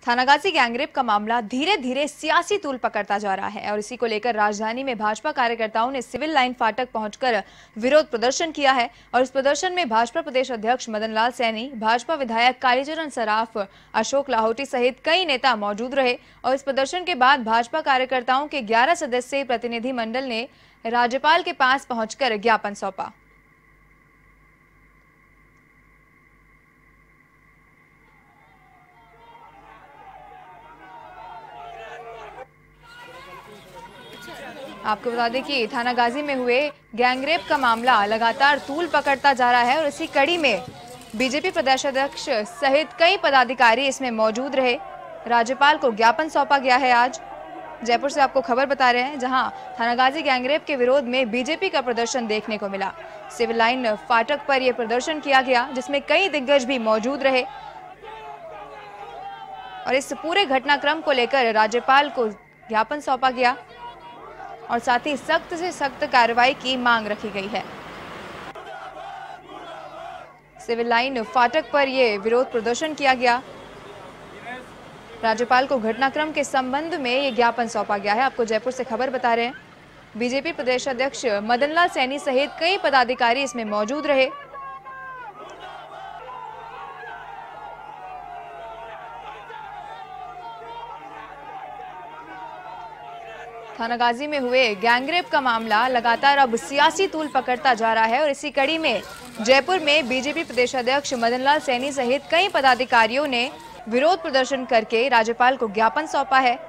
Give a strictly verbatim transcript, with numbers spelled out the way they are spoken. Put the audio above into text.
Thanagazi gangrape का मामला धीरे धीरे सियासी तूल पकड़ता जा रहा है और इसी को लेकर राजधानी में भाजपा कार्यकर्ताओं ने सिविल लाइन फाटक पहुंचकर विरोध प्रदर्शन किया है। और इस प्रदर्शन में भाजपा प्रदेश अध्यक्ष मदन लाल सैनी, भाजपा विधायक कालीचरण सराफ, अशोक लाहौटी सहित कई नेता मौजूद रहे। और इस प्रदर्शन के बाद भाजपा कार्यकर्ताओं के ग्यारह सदस्यीय प्रतिनिधिमंडल ने राज्यपाल के पास पहुंचकर ज्ञापन सौंपा। आपको बता दें कि थानागाजी में हुए गैंगरेप का मामला लगातार तूल पकड़ता जा रहा है और इसी कड़ी में बीजेपी प्रदेशाध्यक्ष सहित कई पदाधिकारी इसमें मौजूद रहे। राज्यपाल को ज्ञापन सौंपा गया है। आज जयपुर से आपको खबर बता रहे हैं, जहां थानागाजी गैंगरेप के विरोध में बीजेपी का प्रदर्शन देखने को मिला। सिविल लाइन फाटक पर यह प्रदर्शन किया गया, जिसमें कई दिग्गज भी मौजूद रहे और इस पूरे घटनाक्रम को लेकर राज्यपाल को ज्ञापन सौंपा गया और साथ ही सख्त से सख्त कार्रवाई की मांग रखी गई है। सिविल लाइन फाटक पर यह विरोध प्रदर्शन किया गया। राज्यपाल को घटनाक्रम के संबंध में यह ज्ञापन सौंपा गया है। आपको जयपुर से खबर बता रहे हैं, बीजेपी प्रदेश अध्यक्ष मदन लाल सैनी सहित कई पदाधिकारी इसमें मौजूद रहे। थानागाजी में हुए गैंगरेप का मामला लगातार अब सियासी तूल पकड़ता जा रहा है और इसी कड़ी में जयपुर में बीजेपी प्रदेशाध्यक्ष मदन लाल सैनी सहित कई पदाधिकारियों ने विरोध प्रदर्शन करके राज्यपाल को ज्ञापन सौंपा है।